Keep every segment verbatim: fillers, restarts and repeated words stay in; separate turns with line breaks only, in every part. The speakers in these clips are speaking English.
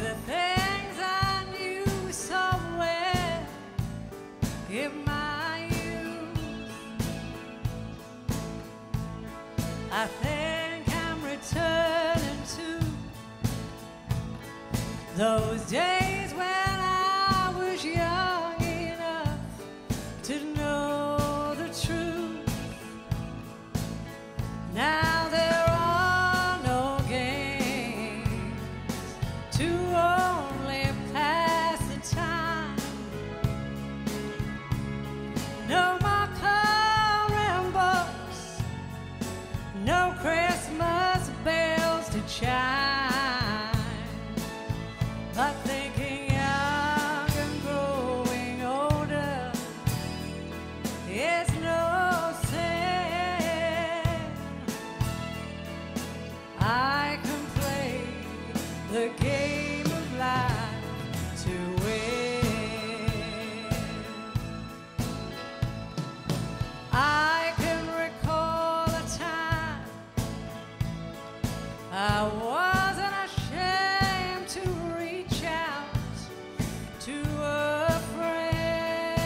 the things I knew so well in my youth. I think I'm returning to those days when I was young enough to know the truth. Now there are no games to only pass the time. No more coloring books, no Christmas bells to chime. But thinking young and growing older is no sin. I can play the game of life to win. I can recall a time I wasn't ashamed to reach out to a friend.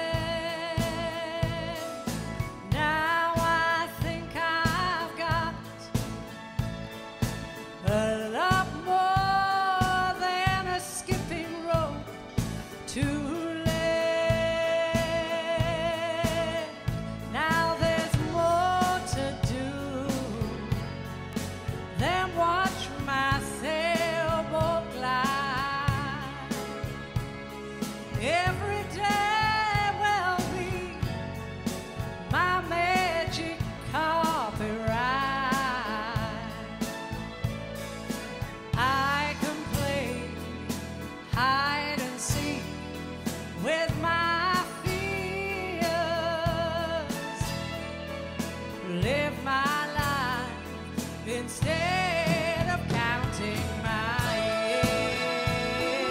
Now I think I've got a lot more than a skipping rope to lay. Now there's more to do than watch my sailboat glide. Every day will be my magic carpet ride. I can play hide and seek with my fears, live my life instead of counting my years.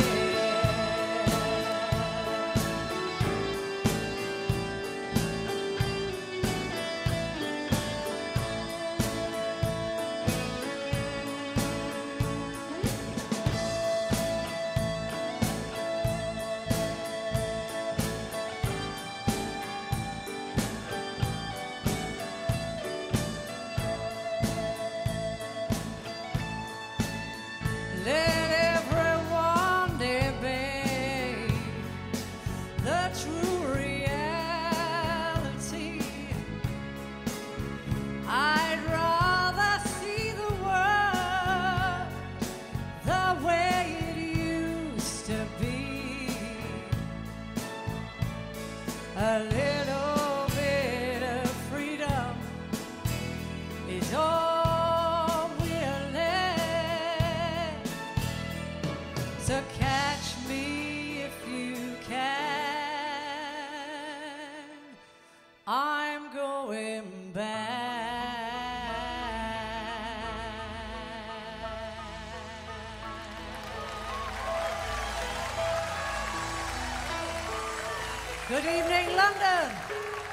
Let everyone debate the true reality. I'd rather see the world the way it used to be. A little bit of freedom is all we'll let. So catch me if you can. I'm going back. Good evening, London.